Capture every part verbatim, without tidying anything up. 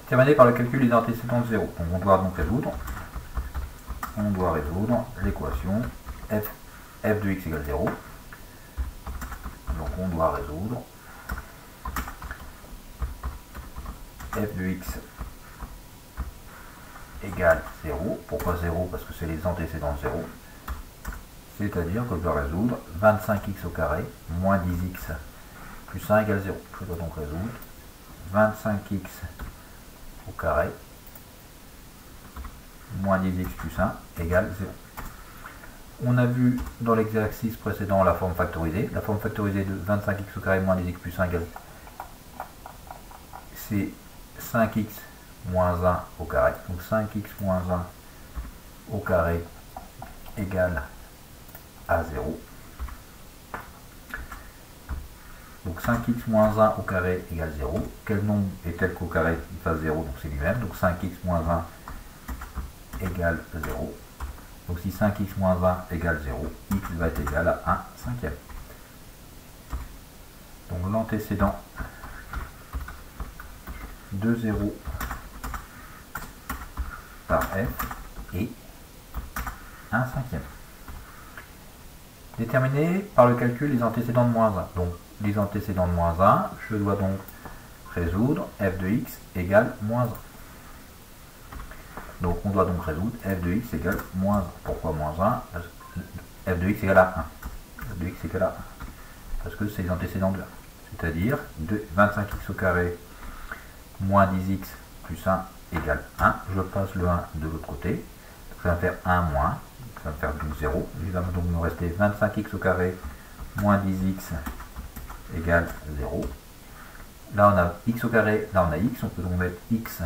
Terminé par le calcul des antécédents de zéro. Donc on doit donc résoudre. On doit résoudre l'équation f, f de x égale zéro. Donc on doit résoudre f de x égale zéro. Pourquoi zéro? Parce que c'est les antécédents de zéro. C'est-à-dire que je dois résoudre vingt-cinq x au carré moins dix x plus un égale zéro. Je dois donc résoudre vingt-cinq x au carré moins dix x plus un égale zéro. On a vu dans l'exercice précédent la forme factorisée. La forme factorisée de vingt-cinq x au carré moins dix x plus un égale, c'est cinq x moins un au carré. Donc cinq x moins un au carré égale à zéro. Donc cinq x moins un au carré égale zéro. Quel nombre est tel qu'au carré il fasse zéro? Donc c'est lui-même. Donc cinq x moins un égale zéro. Donc si cinq x moins un égale zéro, x va être égal à un cinquième. Donc l'antécédent de zéro par f est un cinquième. Déterminé par le calcul des antécédents de moins un. Donc les antécédents de moins un, je dois donc résoudre f de x égale moins un. Donc on doit donc résoudre f de x égale moins un. Pourquoi moins un? Parce que f de x égale à un. F de x égale à un. Parce que c'est les antécédents de un. C'est-à-dire vingt-cinq x au carré moins dix x plus un égale un. Je passe le un de l'autre côté. Donc ça va faire un moins. Ça va me faire donc zéro. Il va donc me rester vingt-cinq x au carré moins dix x égale zéro. Là on a x au carré, là on a x, on peut donc mettre x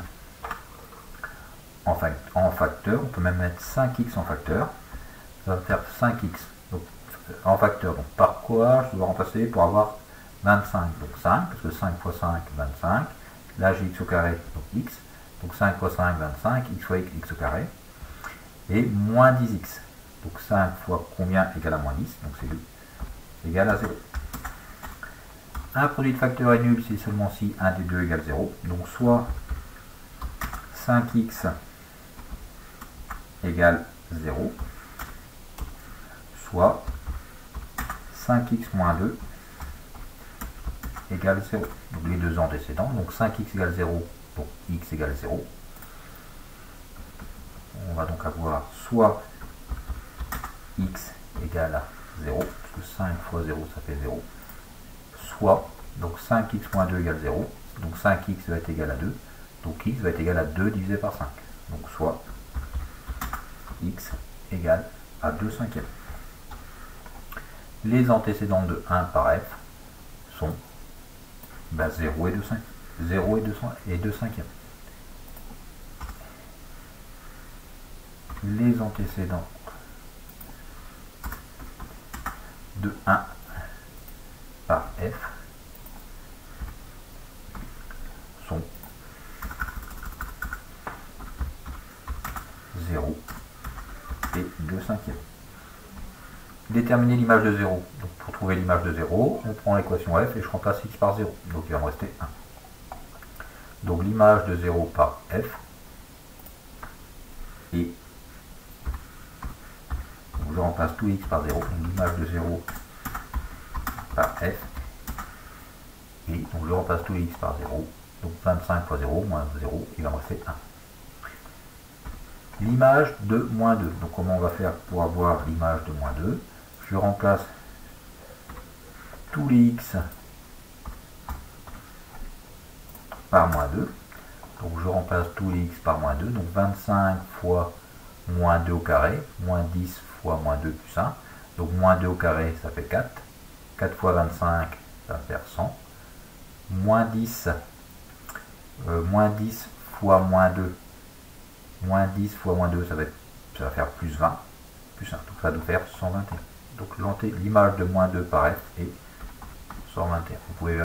en facteur, on peut même mettre cinq x en facteur. Ça va faire cinq x donc, en facteur. Donc par quoi je dois remplacer pour avoir vingt-cinq? Donc cinq, parce que cinq fois cinq, vingt-cinq. Là j'ai x au carré, donc x. Donc cinq fois cinq, vingt-cinq, x fois x, x au carré. Et moins dix x. Donc cinq fois combien égale à moins dix? Donc c'est égal à zéro. Un produit de facteur est nul si seulement si un des deux égale zéro. Donc soit cinq x égale zéro, soit cinq x moins deux égale zéro. Donc les deux antécédents. Donc cinq x égale zéro, donc x égale zéro. On va donc avoir soit x égale à zéro, parce que cinq fois zéro ça fait zéro, soit donc cinq x moins deux égale zéro, donc cinq x va être égal à deux, donc x va être égal à deux divisé par cinq, donc soit x égale à deux cinquièmes. Les antécédents de un par f sont ben, zéro et deux cinquièmes. zéro et deux cinquièmes. Les antécédents de un par f sont zéro et deux cinquièmes. Déterminer l'image de zéro. Donc pour trouver l'image de zéro, on prend l'équation f et je remplace x par zéro. Donc il va me rester un. Donc l'image de zéro par f est, donc je remplace tout x par zéro. Donc l'image de zéro par f et donc je remplace tout x par zéro. Donc vingt-cinq fois zéro moins zéro, il va me rester un. L'image de moins deux. Donc comment on va faire pour avoir l'image de moins deux? Je remplace tous les x par moins deux. Donc je remplace tous les x par moins deux. Donc vingt-cinq fois moins deux au carré, moins dix fois moins deux plus un. Donc moins deux au carré, ça fait quatre. quatre fois vingt-cinq, ça va faire cent. Moins dix, euh, moins dix fois moins deux. Moins dix fois moins deux, ça va, être, ça va faire plus vingt. Plus un. Donc ça va nous faire cent vingt et un. Donc l'image de moins deux par f est cent vingt et un. Vous pouvez